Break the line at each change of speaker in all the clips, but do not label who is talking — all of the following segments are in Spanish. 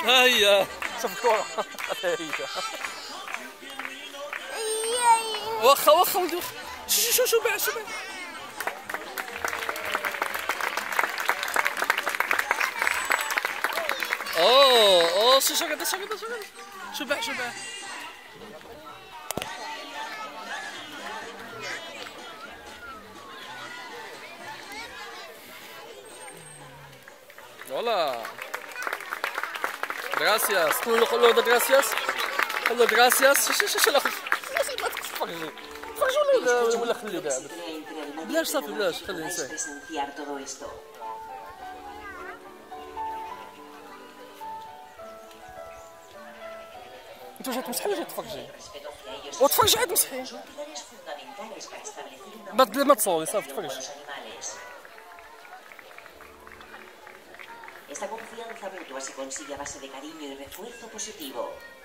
هيا شوف الكرة. هيا واخا ولدي واخا. شو باع اوه شو قاعد شو باع Hola. Gracias. قول له gracias. قول له gracias. شو لا تفرجي ولا خليه دابا. بلاش صافي بلاش خليه نساه. انت جاي تمسحي ولا جاي تفرجي؟ وتفرجي عاد مسحي. ما تصوري صافي تفرجي.
Esta confianza mutua se consigue a base de cariño y refuerzo positivo.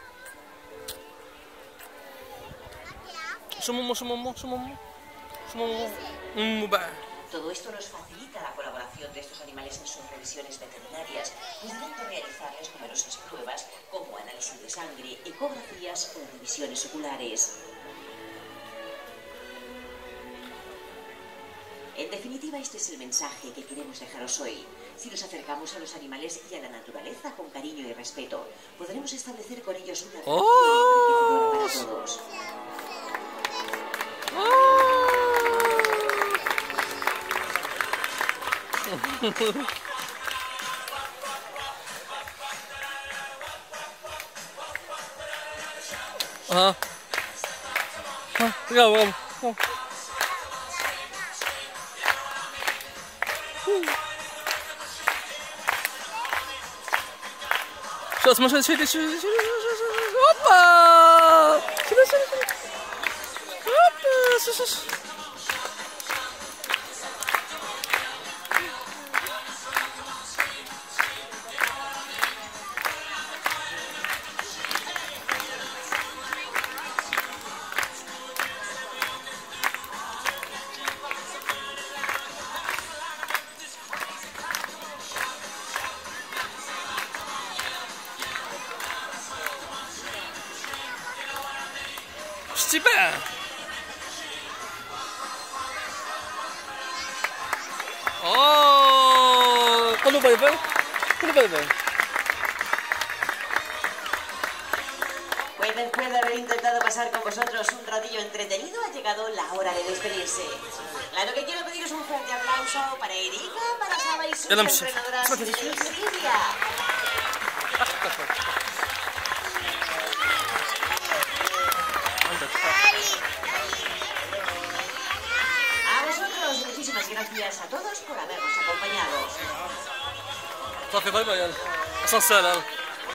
Todo esto nos facilita la colaboración de estos animales en sus revisiones veterinarias, pudiendo realizarles numerosas pruebas como análisis de sangre, ecografías o revisiones oculares. En definitiva, este es el mensaje que queremos dejaros hoy. Si nos acercamos a los animales y a la naturaleza con cariño y respeto, podremos establecer con ellos una relación para todos.
شو اسمه شو هوبا هوبا شتي باع قول له باي باي
Pues después de haber intentado pasar con vosotros un ratillo entretenido, ha llegado la hora de despedirse. Claro que quiero pediros un fuerte aplauso para Erika, para Saba y sus entrenadoras de Silvia. A vosotros, muchísimas gracias a todos por habernos acompañado.
صافي باي باي يلا.